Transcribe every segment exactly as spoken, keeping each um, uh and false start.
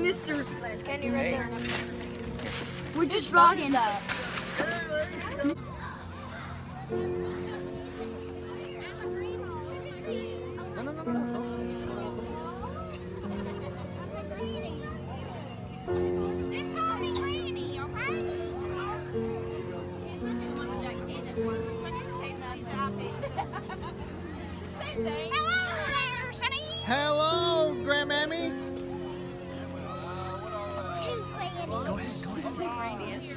Mister There's candy right there. We're just rocking. No, no, no, no, no. Just call me Granny, okay? Hello there, Sonny. Hello, Grandmammy. Two Grannies. Go ahead, go ahead. Two Grannies.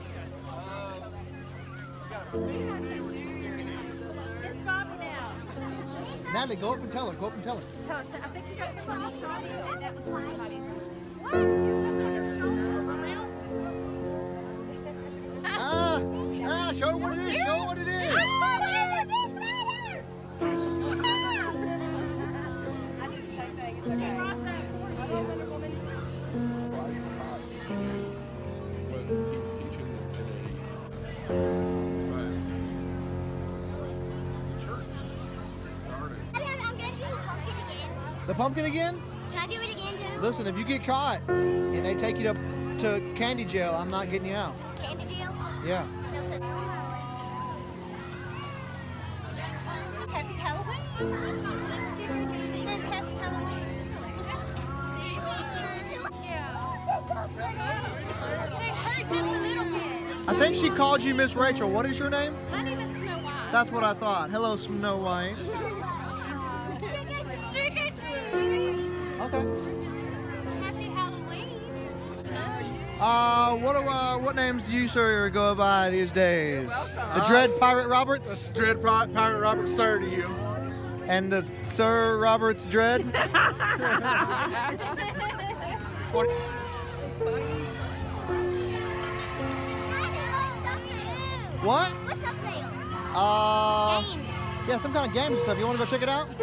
It's Bobby now. Natalie, go up and tell her. Go up and tell her. Tell her, I think you got something else for me, and that was for somebody's. Ah, ah, show her what it is. Show her what it is. Christ taught was, was he was teaching in a church started. I'm gonna do the pumpkin again. The pumpkin again? Can I do it again too? Listen, if you get caught and they take you to, to candy jail, I'm not getting you out. Candy deal? Yeah. Happy Halloween! And happy Halloween! Yeah. They hurt just a little bit. I think she called you Miss Rachel. What is your name? My name is Snow White. That's what I thought. Hello, Snow White. Trick or treat! Okay. Happy Halloween! Uh, what do, uh, what names do you, sir, go by these days? The Dread Pirate Roberts? Dread Pirate Robert, sir, to you. And the Sir Roberts Dread? What? What? What's up there? Uh, Games. yeah, some kind of games and stuff. You want to go check it out?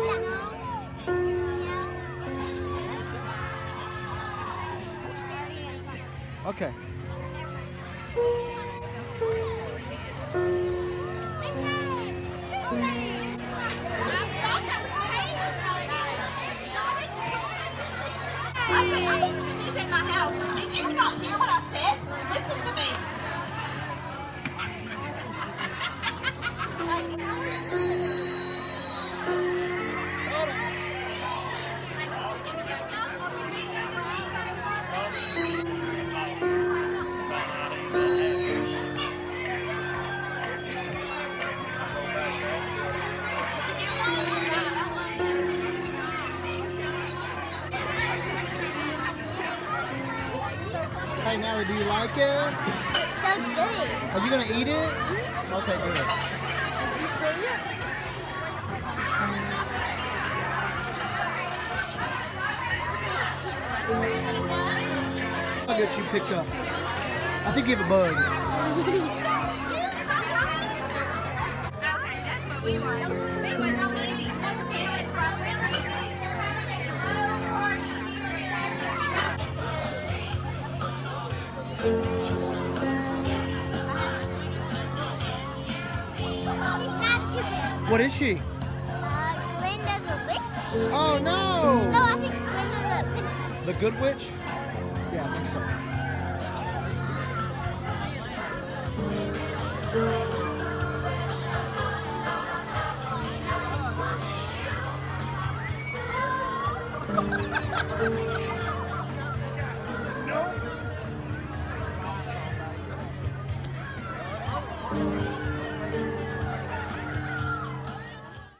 Okay. I said, I think he's in my house. Did you not hear what I said? Listen to me. Hey, Natalie, do you like it? It's so good. Are you going to eat it? Okay, good. I'll get you picked up. I think you have a bug. Okay, that's what we want. They want no money. What is she? Uh, Glinda the witch? Oh, no! No, I think Glinda the princess. The good witch? Yeah, I think so. No.